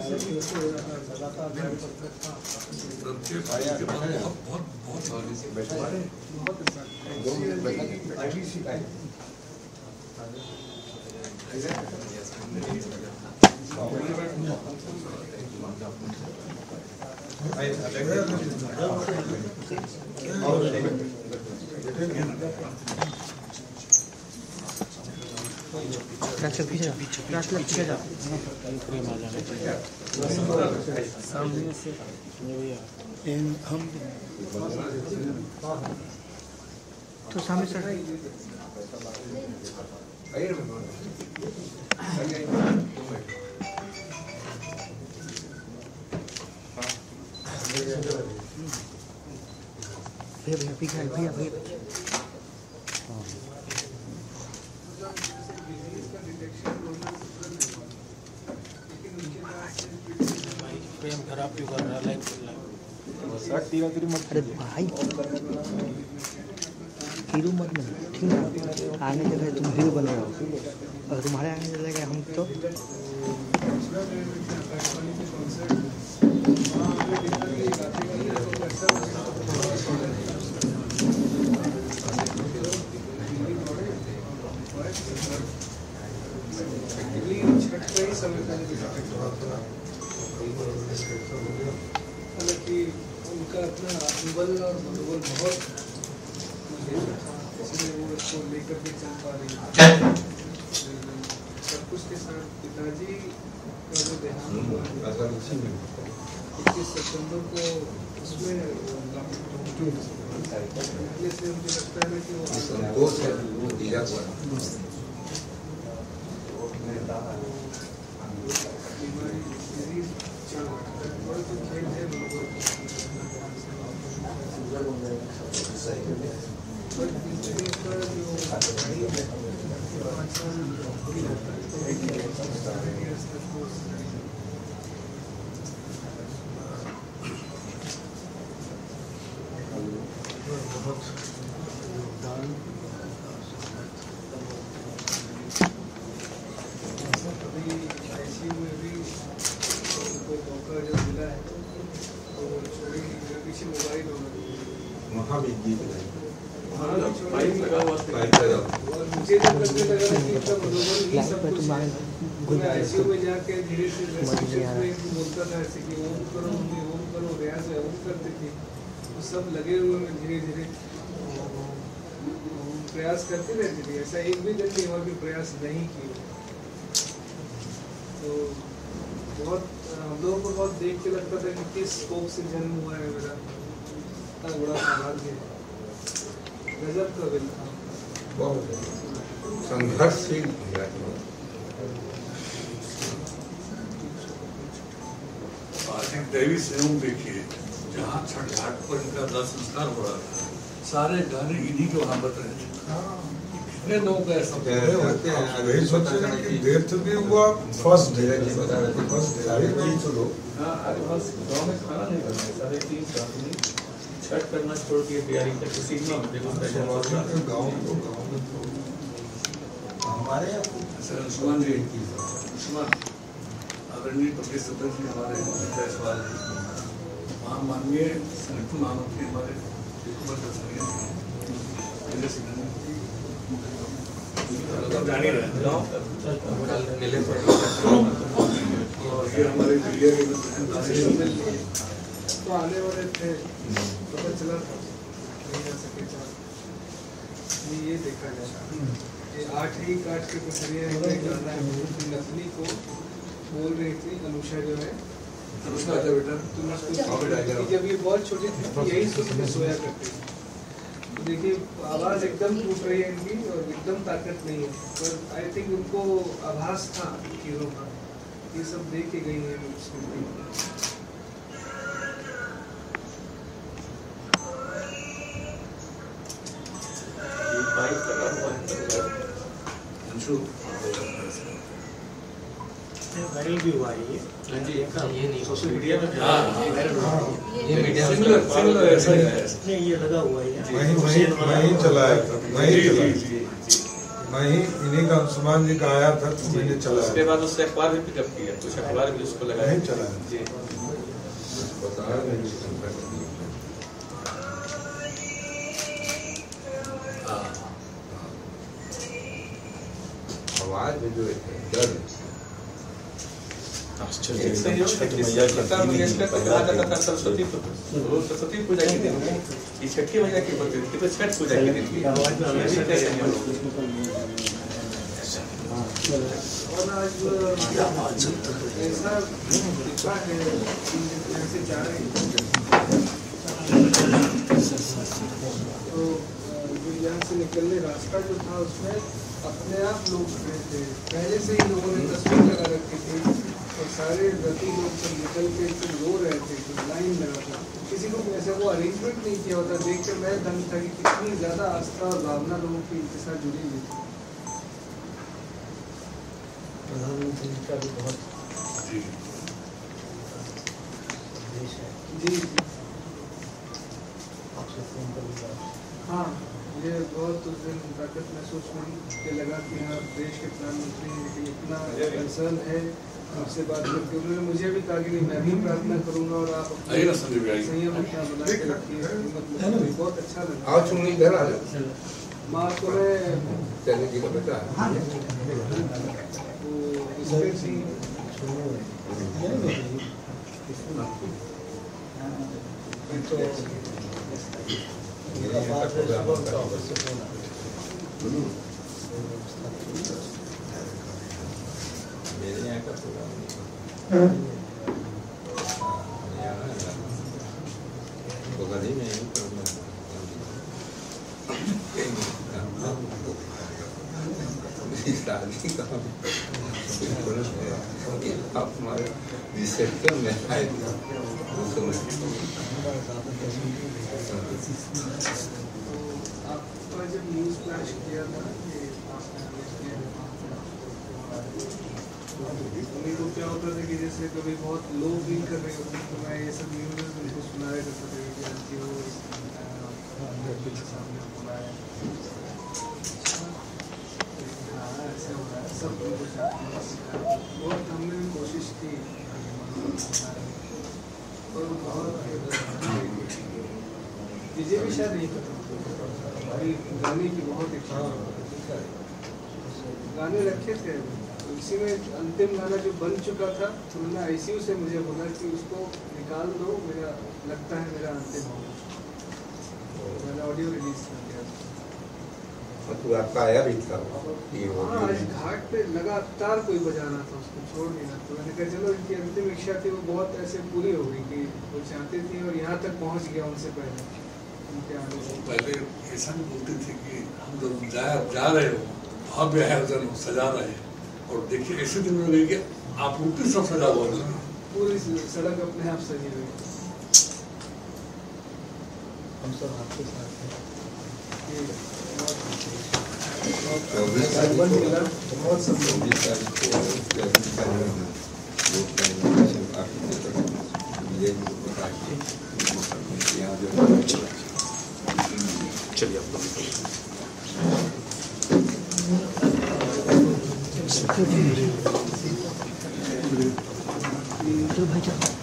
सामने से हम तो सामने से भैया भैया भैया खराब क्यों कर रहा है? अरे भाई हीरो मत बनो, ठीक है? आने जगह तुम हीरो बन रहे हो, और तुम्हारे आने जगह हम तो हालांकि उनका अपना आत्मबल और मनोबल बहुत इसलिए वो इसको लेकर के चल पा रही है। सब कुछ के साथ पिताजी का जो देहांत हुआ है 21 सितंबर को, उसमें पहले से मुझे लगता है कि वो बीमारी खेल है बहुत योगदान अभी ICU में भी उनको मौका जब मिला है तो छोड़ी पीछे मोबाइल होगा वहाँ भी गीत और मुझे जब लगने लगा कि इतना मनोबल ही सब कुछ है, मैं ICU में जाके धीरे से बोलता था ऐसे कि ओम करो रियाज है ओम करते थे, तो सब लगे हुए में धीरे धीरे प्रयास करते रहते थे। ऐसा एक भी दिन नहीं हुआ कि प्रयास नहीं किए। तो बहुत हम लोगों को बहुत देख के लगता था कि किस कोख से जन्म हुआ है मेरा, इतना बड़ा सौभाग्य है, गजब का बिल था, बहुत संघर्षशील। दैवी संयोग देखिए, जहाँ छठ घाट पर इनका दाह संस्कार हो रहा था, सारे गाने इन्हीं के वहाँ बज रहे थे। कितने लोगों का ऐसा वही सोच रहे हैं कि डेथ भी हुआ फर्स्ट डे बस गाँव में खाना नहीं बनता, 3:30 आदमी छठ करना छोड़ के तैयारी करके सीखना गाँव हमारे अंशुमान जी आदरणीय पति सदन जी हमारे सवाल वहाँ माननीय संगठन महामंत्री हमारे जान ही रहे और ये हमारे मीडिया के तो आने वाले थे, पता चला था नहीं आ सके। ये देखा जाता ये 8 ही काट के पसरिया गाना है, नकली को बोल रही थी अनुषा जो है, जब ये बहुत छोटी थी यही सुन के सोया करती थी। तो देखिए आवाज़ एकदम टूट रही है इनकी और एकदम ताकत नहीं है, पर आई थिंक उनको आभास था हीरो का। ये सब देख के गई है वायरल भी हुआ है ये नहीं सोशल मीडिया में ये मीडिया सिमिलर ऐसा ही है। ये लगा हुआ है वही चला है, वही वहीं इन्हीं का अंशुमान जी का आया था तो मैंने चलाया। उसके बाद उससे अखबार भी पिकअप किया, कुछ अखबार भी उसको लगाया। नहीं चलाया जी। आवाज जो डर सरस्वती पूजा के दिन ये छठी मैया की होती थी, तो छठ पूजा के दिन की और आज ऐसा दिखा है जैसे जा रहे हैं तो यहाँ से निकलने रास्ता जो था उसमें अपने आप लोग खड़े थे, पहले से ही लोगों ने तस्वीर लगा रखी थी और सारे व्रती लोग सब निकल के रो रहे थे, लाइन लगा था। किसी को ऐसा वो अरेंजमेंट नहीं किया होता। देख कर मैं दंग था कि कितनी ज़्यादा आस्था और भावना लोगों की इनके साथ जुड़ी हुई थी। प्रधानमंत्री का भी बहुत जी आपसे फोन कर लिया। हाँ, मुझे बहुत उस दिन ताकत महसूस हुई कि लगा कि हाँ देश के प्रधानमंत्री हैं कि इतना कंसर्न है आपसे बात करके। उन्होंने मुझे भी कहा कि नहीं मैं भी प्रार्थना करूँगा और आप संयम अपना बना के रखिए। बहुत अच्छा लगा। आओ चुनी इधर आ जाओ। माँ को मैं चले जी का बेटा वो इसमें थी मेरे यहाँ का प्रोग्राम होगा नहीं मैं शादी का आप हमारे रिसेप्शन में आए आपका जब न्यूज़ फ्लैश किया था कि उन्हीं को क्या होता था कि जैसे कभी बहुत लो फील कर रहे होते तो मैं ये सब न्यूज़ उनको सुनाया करता था कि आज वो के सामने बुलाया ऐसे हो रहा है सब कुछ बहुत हमने भी कोशिश की और बहुत मुझे भी शायद नहीं पता भाई गाने की बहुत इच्छा गाने रखे थे इसी में अंतिम गाना जो बन चुका था तो मैंने आईसीयू से मुझे बोला कि उसको निकाल दो, मेरा लगता है मेरा अंतिम होगा। मैंने ऑडियो रिलीज कर दिया। मतलब आपका आया भी था हाँ, आज घाट पे लगातार कोई बजा रहा था, उसको छोड़ नहीं रहा। तो मैंने कहा चलो इनकी अंतिम इच्छा थी वो बहुत ऐसे पूरी हो गई कि वो चाहते थे और यहाँ तक पहुँच गया उनसे पहले उनके आने से। पहले ऐसा भी बोलते थे कि हम तो जा रहे हो भव्य आयोजन सजा रहे हैं और देखिए ऐसे दिन में गई कि आप उनकी सब सजा हुआ पूरी सड़क अपने आप सजी हुई। हम सब आपके साथ हैं। चौबीस तारीख चलिए आप चलो भाई चलो।